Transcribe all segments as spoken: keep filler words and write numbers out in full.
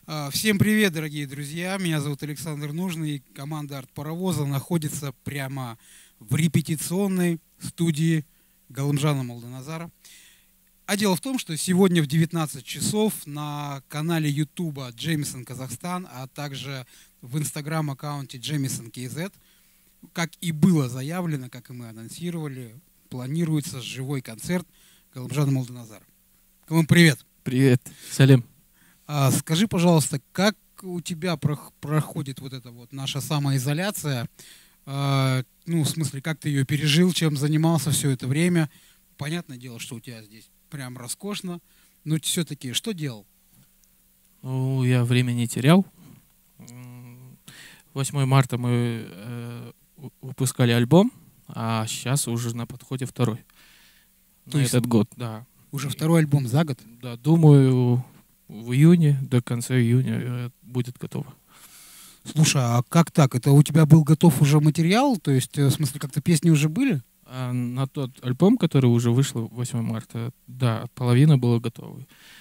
А, Всем привет, дорогие друзья! Меня зовут Александр Нужный, и команда «Арт-паровоза» находится прямо в репетиционной студии Галымжана Молданазара. А дело в том, что сегодня в девятнадцать часов на канале Ютуба Джемисон Казахстан, а также в инстаграм-аккаунте Джемисон кей зет, как и было заявлено, как и мы анонсировали, планируется живой концерт Галымжана Молданазара. Галым, привет! Привет, Салим. А, скажи, пожалуйста, как у тебя прох- проходит вот эта вот наша самоизоляция? А, ну, в смысле, как ты ее пережил, чем занимался все это время? Понятное дело, что у тебя здесь прям роскошно, но все-таки что делал? Ну, я время не терял. восьмого марта мы э, выпускали альбом, а сейчас уже на подходе второй. То На есть этот год, да. Уже второй альбом за год? Да, думаю, в июне, до конца июня э, будет готово. Слушай, а как так? Это у тебя был готов уже материал? То есть, э, в смысле, как-то песни уже были? А на тот альбом, который уже вышел восьмого марта, да, половина была готова.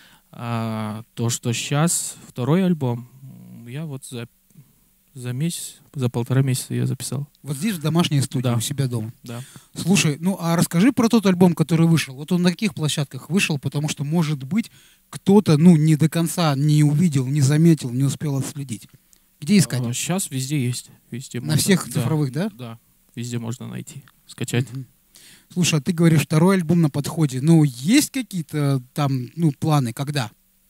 А то, что сейчас второй альбом, я вот за, за месяц, за полтора месяца я записал. Вот здесь, в домашней студии, Да. у себя дома? Да. Слушай, ну а расскажи про тот альбом, который вышел. Вот он на каких площадках вышел, потому что, может быть, кто-то, ну, не до конца не увидел, не заметил, не успел отследить. Где искать? А, сейчас везде есть. Везде На можно- всех да, цифровых, да? Да, везде можно найти, скачать. Мгм. Слушай, а ты говоришь, второй альбом на подходе. Ну, есть какие-то там, ну, планы, когда?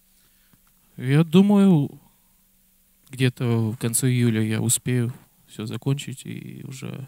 Я думаю, где-то в конце июля я успею все закончить и уже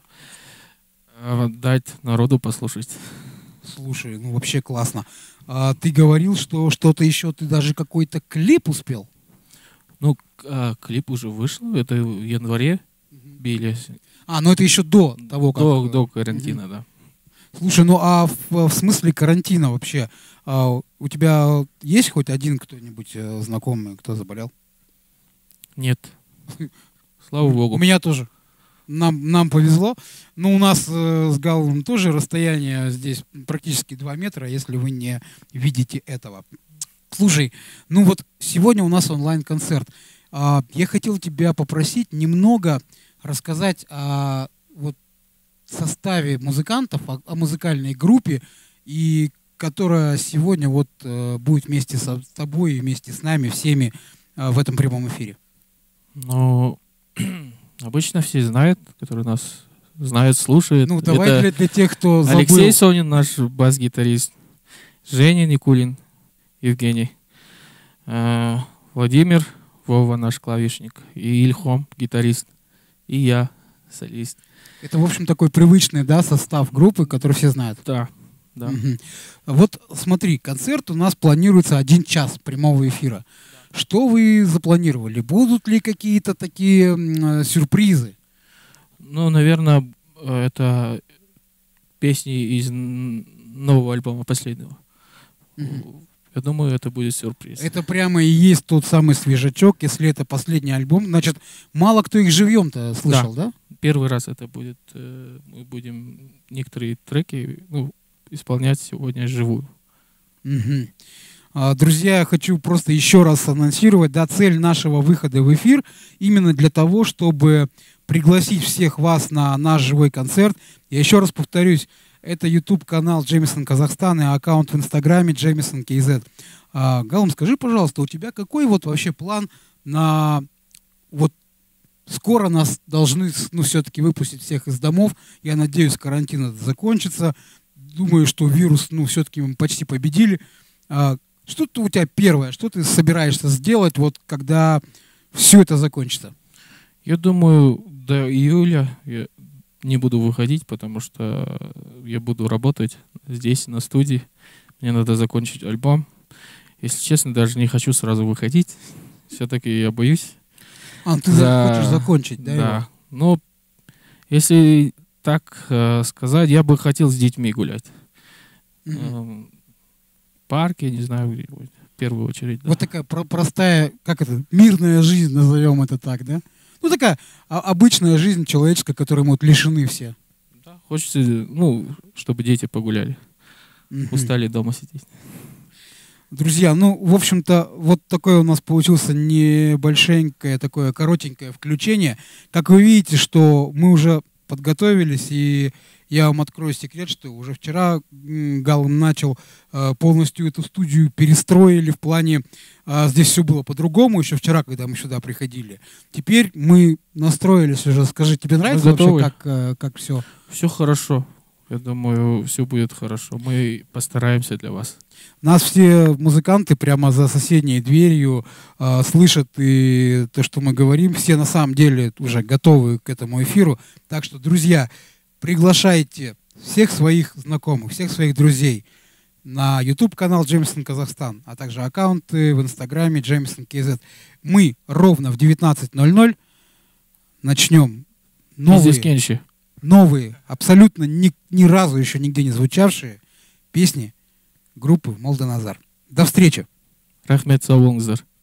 э, дать народу послушать. Слушай, ну вообще классно. А ты говорил, что что-то еще, ты даже какой-то клип успел? Ну, к- а, клип уже вышел, это в январе били, А, ну это еще до того, как... до, э, до карантина, да. Слушай, ну а в, в смысле карантина вообще, а, у тебя есть хоть один кто-нибудь э, знакомый, кто заболел? Нет. Слава У богу. меня тоже. Нам, нам повезло. Но у нас э, с Галом тоже расстояние здесь практически два метра, если вы не видите этого. Слушай, ну вот сегодня у нас онлайн-концерт. А, я хотел тебя попросить немного рассказать о вот составе музыкантов, о, о музыкальной группе, и которая сегодня вот э, будет вместе со- с тобой и вместе с нами всеми э, в этом прямом эфире. Но обычно все знают, которые нас знают, слушают. Ну, давай Это для, для тех, кто забыл. Алексей Сонин, наш бас-гитарист, Женя Никулин, Евгений, э, Владимир, Вова, наш клавишник, и Ильхом, гитарист, и я, солист. Это, в общем, такой привычный, да, состав группы, который все знают. Да, да. Мгм. Вот смотри, концерт у нас планируется один час прямого эфира. Что вы запланировали? Будут ли какие-то такие м, э, сюрпризы? Ну, наверное, это песни из н- нового альбома, последнего. Мгм. Я думаю, это будет сюрприз. Это прямо и есть тот самый свежачок, если это последний альбом. Значит, мало кто их живьем-то слышал, да? Первый раз это будет, э, мы будем некоторые треки ну, исполнять сегодня живую. Мгм. А, Друзья, я хочу просто еще раз анонсировать, да, цель нашего выхода в эфир именно для того, чтобы пригласить всех вас на наш живой концерт. Я еще раз повторюсь, это YouTube-канал Джемисон Казахстан и аккаунт в Инстаграме Джемисон кей зет. А, Галум, скажи, пожалуйста, у тебя какой вот вообще план на вот скоро нас должны, ну, все-таки выпустить всех из домов. Я надеюсь, карантин этот закончится. Думаю, что вирус, ну, все-таки мы почти победили. А, Что ты у тебя первое, что ты собираешься сделать, вот когда все это закончится? Я думаю, до июля я не буду выходить, потому что я буду работать здесь, на студии. Мне надо закончить альбом. Если честно, даже не хочу сразу выходить. Все-таки я боюсь. А, ты За- хочешь закончить, да? его? Да. Но если так э, сказать, я бы хотел с детьми гулять. Мгм. Эм, В парке, не знаю, где-нибудь, в первую очередь. да. Вот такая про- простая, как это, мирная жизнь, назовем это так, да? Ну, такая а- обычная жизнь человеческая, которой мы вот лишены все. Да, хочется, ну, чтобы дети погуляли. Мгм. Устали дома сидеть. Друзья, ну, в общем-то, вот такое у нас получилось небольшенькое, такое коротенькое включение. Как вы видите, что мы уже подготовились, и я вам открою секрет, что уже вчера Галан начал э, полностью эту студию перестроили в плане, э, здесь все было по-другому, еще вчера, когда мы сюда приходили. Теперь мы настроились уже. Скажи, тебе нравится вообще, как, э, как все? Все хорошо. Я думаю, все будет хорошо. Мы постараемся для вас. Нас все музыканты прямо за соседней дверью э, слышат и то, что мы говорим. Все на самом деле уже готовы к этому эфиру. Так что, друзья, приглашайте всех своих знакомых, всех своих друзей на YouTube-канал Джеймсон Казахстан, а также аккаунты в Инстаграме Джеймсон кей зет. Мы ровно в девятнадцать ноль ноль начнем новые... новые, абсолютно ни, ни разу еще нигде не звучавшие песни группы Молданазар. До встречи! Рахмет, сау болыңыздар.